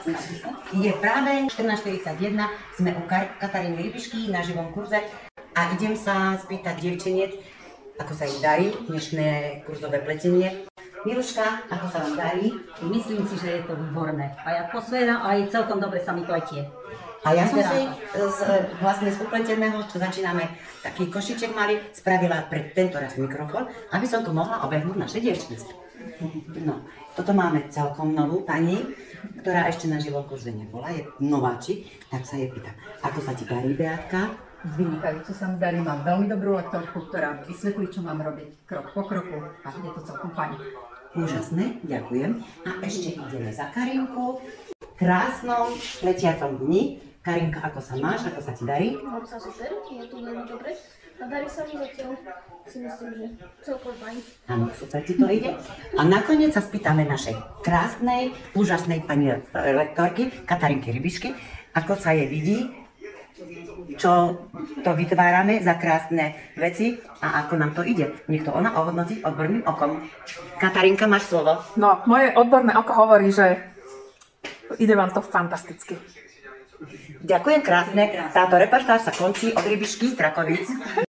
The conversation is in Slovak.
Je práve 14:41, sme u Kataríny Rybišky na živom kurze a idem sa spýtať dievčeniec, ako sa im darí dnešné kurzové pletenie. Miluška, ako sa vám darí? Myslím si, že je to výborné. Aj atmosféra, aj celkom dobre sa mi pletie. A ja som si vlastne z upleteného, čo začíname, taký košiček mali, spravila pre tento raz mikrofón, aby som tu mohla obehnúť naše dievčnice. No, toto máme celkom novú pani, ktorá ešte na živom kurze nebola, je nováčik, tak sa jej pýtam, ako sa ti darí, Beatka? Vynikajúco sa mi darí, mám veľmi dobrú lektorku, ktorá vysvetlí, čo mám robiť krok po kroku a je to celkom fajn. Úžasné, ďakujem. A ešte ideme za Karinku. Krásnom letiacom dni. Karinka, ako sa máš, ako sa ti darí? Mám sa super, je tu veľmi dobre. A darí sa mi zatiaľ, si myslím, že celkom fajn. Áno, super ti to ide. A nakoniec sa spýtame našej krásnej, úžasnej pani lektorky, Katarinky Rybišky, ako sa jej vidí, čo to vytvárame za krásne veci a ako nám to ide. Nech to ona ohodnotí odborným okom. Katarinka, máš slovo. No, moje odborné oko hovorí, že ide vám to fantasticky. Ďakujem krásne. Táto reportáž sa končí od Rybišky z Strakovíc.